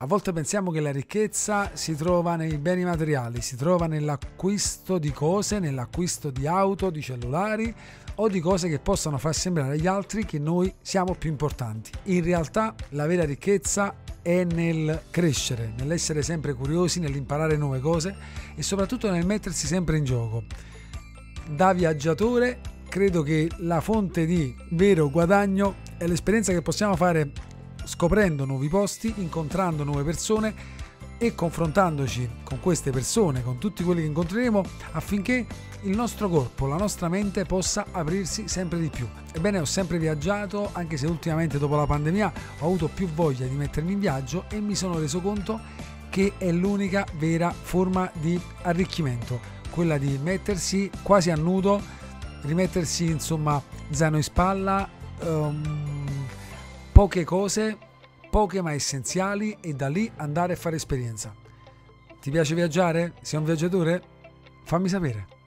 A volte pensiamo che la ricchezza si trova nei beni materiali, si trova nell'acquisto di cose, nell'acquisto di auto, di cellulari o di cose che possano far sembrare agli altri che noi siamo più importanti. In realtà la vera ricchezza è nel crescere, nell'essere sempre curiosi, nell'imparare nuove cose e soprattutto nel mettersi sempre in gioco. Da viaggiatore credo che la fonte di vero guadagno è l'esperienza che possiamo fare scoprendo nuovi posti, incontrando nuove persone e confrontandoci con queste persone, con tutti quelli che incontreremo, affinché il nostro corpo, la nostra mente possa aprirsi sempre di più. Ebbene, ho sempre viaggiato, anche se ultimamente dopo la pandemia ho avuto più voglia di mettermi in viaggio e mi sono reso conto che è l'unica vera forma di arricchimento, quella di mettersi quasi a nudo, rimettersi insomma zaino in spalla, poche cose, poche ma essenziali, e da lì andare a fare esperienza. Ti piace viaggiare? Sei un viaggiatore? Fammi sapere.